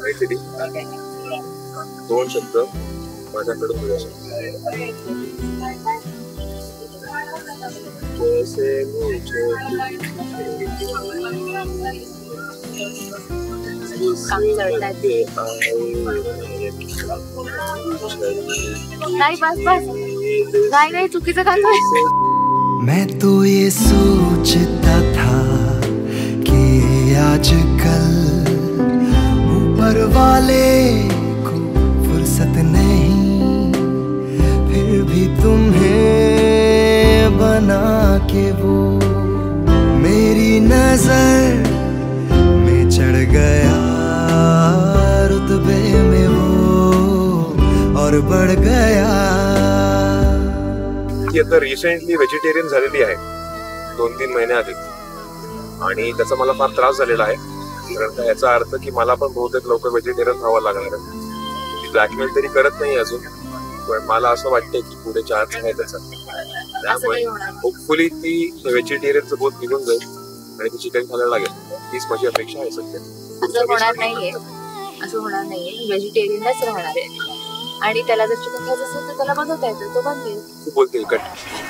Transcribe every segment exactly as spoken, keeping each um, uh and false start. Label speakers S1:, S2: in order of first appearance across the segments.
S1: काहीतरी दोन शब्द माझ्याकडून तुझ्यासाठी. जैसे मुझे
S2: नाही बस बस नाही नाही चुकीचं गातोय.
S3: मैं तो ये सोचता था कि आजकल ऊपर वाले को फुर्सत नहीं, फिर भी तुम्हें बना के वो मेरी नजर में चढ़ गया, रुतबे में वो और बढ़ गया.
S1: ती आता रिसेंटली व्हेजिटेरियन झालेली आहे दोन तीन महिने आधी, आणि त्याचा मला फार त्रास झालेला आहे. कारण का याचा अर्थ की मला पण बहुतेक लवकर व्हेजिटेरियन व्हावं लागणार आहे. ती ब्लॅकमेल तरी करत नाही अजून, पण मला असं वाटतंय की पुढे चान्स आहे त्याचा. त्यामुळे होपफुली ती व्हेजिटेरियनचं बोध निघून जाईल आणि ती चिकन खायला लागेल. तीच माझी अपेक्षा आहे सध्या.
S2: असं होणार नाहीये, असं होणार नाहीये. व्हेजिटेरियनच राहणार आहे आणि त्याला जर चिकन खायचं असेल तर त्याला बनवता येतं, तो बनवेल.
S1: तू बोलते कट.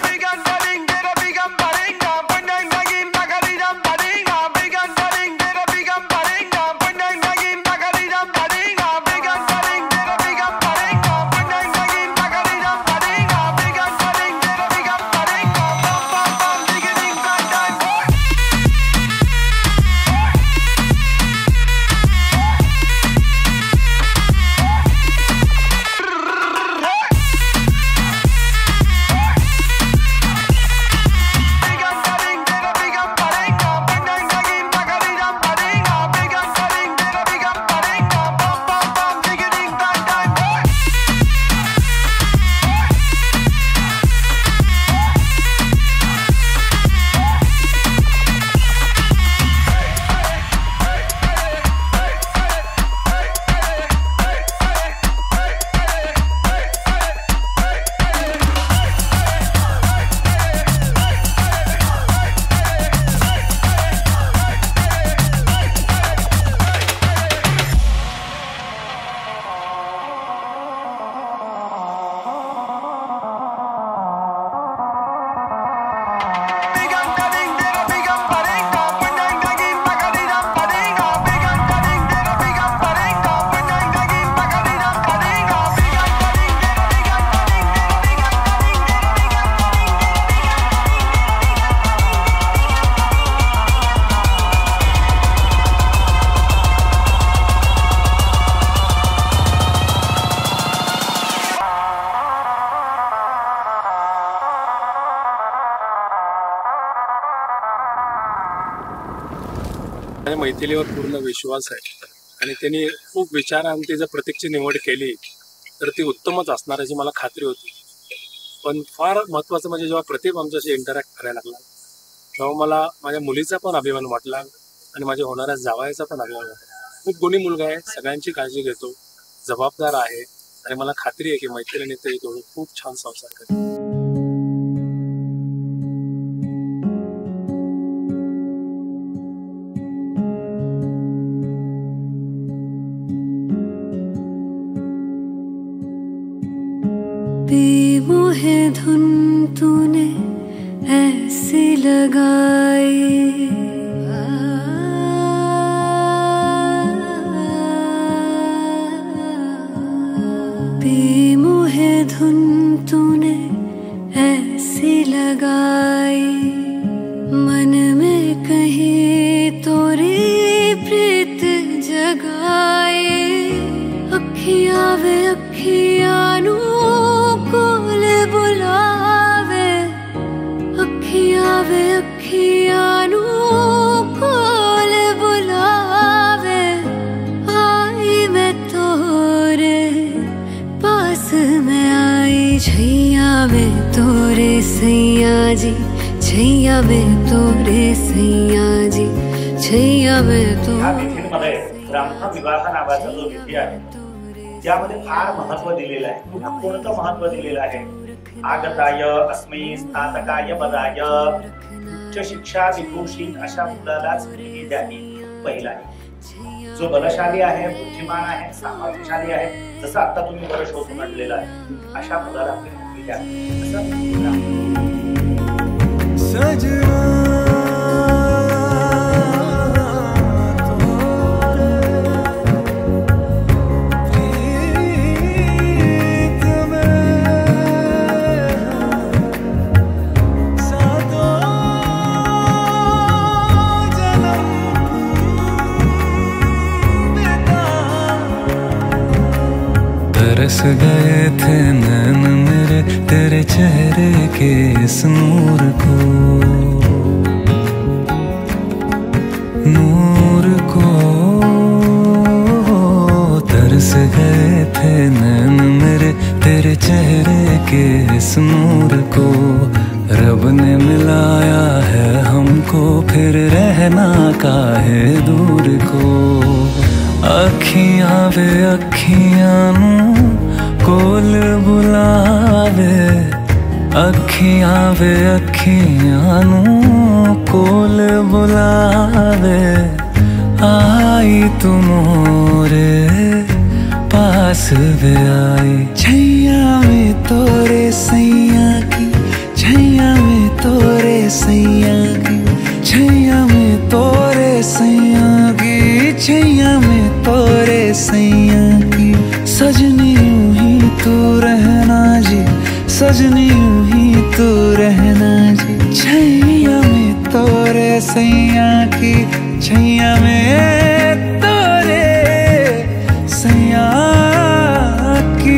S4: मैथिलीवर पूर्ण विश्वास आहे आणि त्यांनी खूप विचारांती जर प्रत्येकची निवड केली तर ती उत्तमच असणार याची मला खात्री होती. पण फार महत्त्वाचं म्हणजे जेव्हा प्रतीप आमच्याशी इंटरॅक्ट करायला लागला तेव्हा मला माझ्या मुलीचा पण अभिमान वाटला आणि माझ्या होणाऱ्या जावयाचा पण अभिमान वाटला. खूप गुणी मुलगा आहे, सगळ्यांची काळजी घेतो, जबाबदार आहे आणि मला खात्री आहे की मैत्रिणी ते दोघे खूप छान संसार करतील.
S5: बेमोहे धुन तूने ऐसी लगाई, बेमोहे धुन तूने ऐसी लगाई, मन में कहीं तोरी प्रीत जगाए. अखियां वे अखियां नू कोल बुलावे, अखियां वे अखियां नू कोल बुलावे. आई मैं तोरे पास में आई, छैया में तोरे सैया जी, छैया में तोरे सैया जी, छैया में तोरे.
S6: ब्राह्मण विवाह नावाचा जो विधी आहे ज्यामध्ये फार महत्व दिलेलं आहे. कोणतं महत्व दिलेलं आहे? आगताय अस्मै स्नातकाय बदाय उच्च शिक्षा विभूषित अशा मुलालाच मुलगी द्यावी पहिला. जो बलशाली आहे, बुद्धिमान आहे, सामर्थ्यशाली आहे, जसं आता तुम्ही वर शोधून म्हटलेलं आहे, अशा मुलाला आपली मुलगी द्या असं
S3: तरस गए थे नैन मेरे तेरे चेहरे के इस नूर को, नूर को तरस गए थे नैन मेरे तेरे चेहरे के इस नूर को। रब ने मिलाया है हमको फिर रहना काहे दूर को। अखियां वे अखियां नू कोल बुलावे, अखियां वे अखियां नू कोल बुलावे। आई तू मोरे पास वे आई, छैया में तोरे सैया की, छैया में तोरे सैया की, छैया में तोरे सैया की, छैया में तोरे सैया की। सजनी यूं ही तू रहना जी, सजनी यूं ही तू रहना जी। छैया में तोरे सैया की, छैया में तोरे सैया की।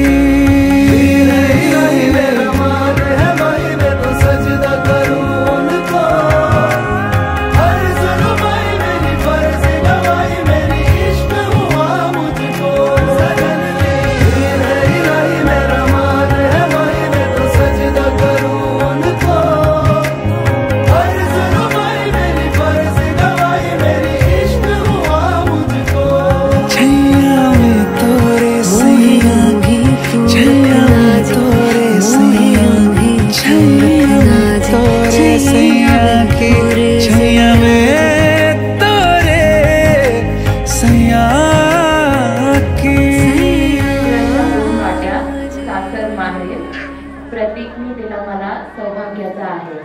S2: प्रतीक मी दिला मला सौभाग्याचा आहे।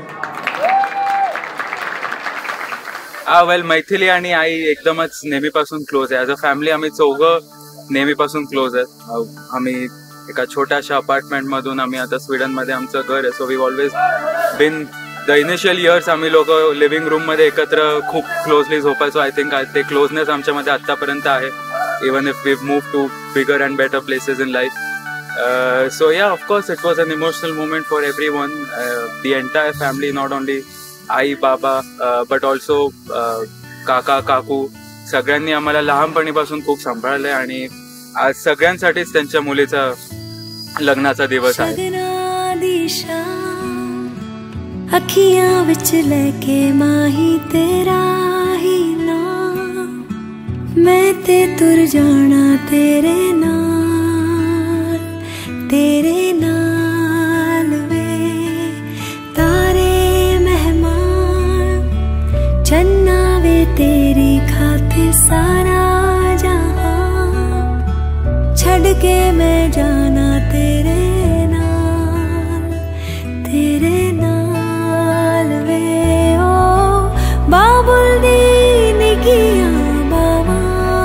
S7: हा वेल मैथिली आणि आई एकदमच नेहमीपासून क्लोज आहे. ॲज अ फॅमिली आम्ही चौघं नेहमीपासून क्लोज आहेत. आम्ही एका छोट्याशा अपार्टमेंट मधून आम्ही आता स्वीडन मध्ये आमचं घर आहे. So we always been the initial years आम्ही लोक लिव्हिंग रूम मध्ये एकत्र खूप क्लोजली झोपायचो. आय थिंक ते क्लोजनेस आमच्यामध्ये आतापर्यंत आहे. Even if we move to bigger and better places in life. Uh, so yeah, of course it was an emotional moment for everyone, uh, the entire family, not only आई बाबा uh, but also uh, काका काकू सगळ्यांनी आम्हाला लहानपणीपासून खूप सांभाळलंय आणि आज सगळ्यांसाठीच त्यांच्या मुलीचा लग्नाचा दिवस आहे.
S5: अखियां विच लेके माही तेरा ही नाम, मैं ते तुर जाना तेरे नाम, तेरे नाल वे तारे मेहमान, चन्ना वे तेरी खातिर सारा जहां, छड़ के मैं जाना तेरे नाल, तेरे नाल वे ओ बाबुल दी निगियां बावा,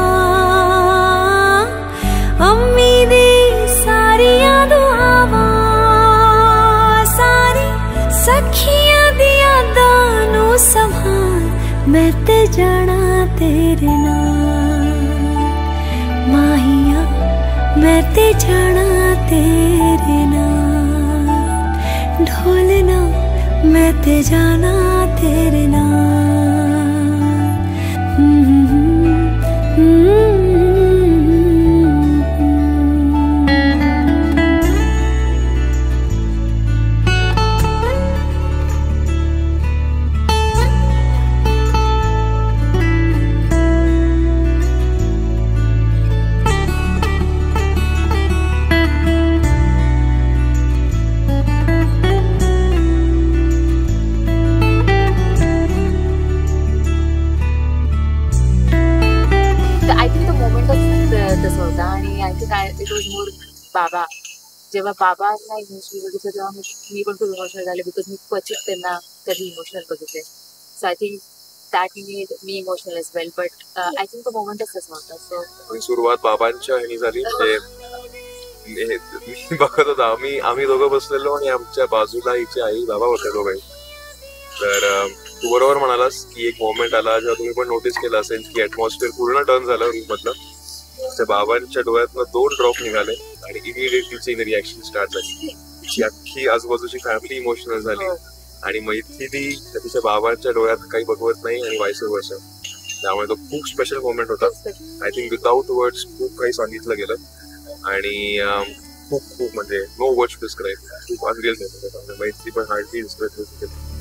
S5: अम्मी दी सखियां दिया दानों संभाल, मैं ते जाना तेरे नाल, माहिया मैं ते जाना तेरे नाल, ढोलना मैं ते जाना तेरे नाल.
S2: खूपच तसं होतं. आणि I think I it was more बाबा. जेव्हा बाबांना इमोशनल बघितलं तेव्हा मी पण खूप इमोशनल झाले, बिकॉज मी क्वचित त्यांना कधी इमोशनल बघितले. So I think that made me emotional as well. But I think तो मोमेंटच तसं होता. सो
S1: सुरुवात बाबांच्या ह्यानी झाली. म्हणजे मी बघत होता, आम्ही आम्ही दोघं बसलेलो आणि आमच्या बाजूला हिचे आई बाबा होते दोघे. तर तू बरोबर म्हणालास की एक मोमेंट आला जेव्हा तुम्ही पण नोटीस केलं असेल की ऍटमॉस्फिअर पूर्ण टर्न झालं रूम मधलं. त्या बाबांच्या डोळ्यातनं दोन ड्रॉप निघाले आणि इमिडिएटली तिची रिॲक्शन स्टार्ट झाली. तिची अख्खी आजूबाजूची फॅमिली इमोशनल झाली आणि मैथिली तिच्या बाबांच्या डोळ्यात काही बघवत नाही आणि वाईस वर्षा. त्यामुळे तो खूप स्पेशल मोमेंट होता. आय थिंक विदाउट वर्ड्स खूप काही सांगितलं गेलं आणि खूप खूप म्हणजे नो वर्ड्स डिस्क्राईब. खूप अनरियल मैत्री पण हार्डली डिस्क्राईब